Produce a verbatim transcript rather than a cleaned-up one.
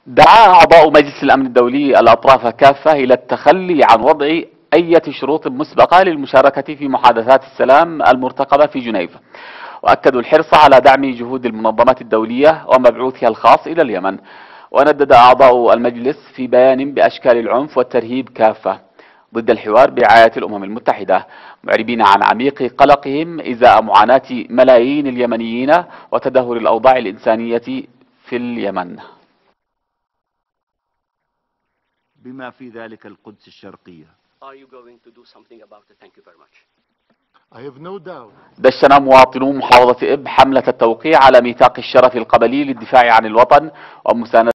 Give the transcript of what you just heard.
دعا أعضاء مجلس الأمن الدولي الأطراف كافة إلى التخلي عن وضع أي شروط مسبقة للمشاركة في محادثات السلام المرتقبة في جنيف، وأكدوا الحرص على دعم جهود المنظمات الدولية ومبعوثها الخاص إلى اليمن. وندد أعضاء المجلس في بيان بأشكال العنف والترهيب كافة ضد الحوار برعاية الأمم المتحدة، معربين عن عميق قلقهم إزاء معاناة ملايين اليمنيين وتدهور الأوضاع الإنسانية في اليمن، بما في ذلك القدس الشرقية. Are you going to do something about it? Thank you very much. I have no doubt. دشن مواطنو محافظة إب حملة التوقيع على ميثاق الشرف القبلي للدفاع عن الوطن ومساندة